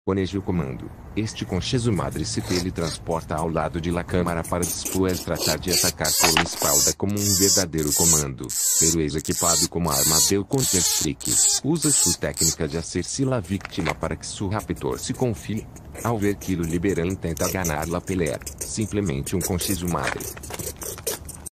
Planeje o comando. Este conchezo madre se teletransporta ao lado de la câmara para depois tratar de atacar pela espalda como um verdadeiro comando. Pero equipado como a arma do Counter-Strike. Usa sua técnica de hacer-se la vítima para que seu raptor se confie. Ao ver que o Liberan tenta ganhar la pelea, simplesmente um conchezo madre.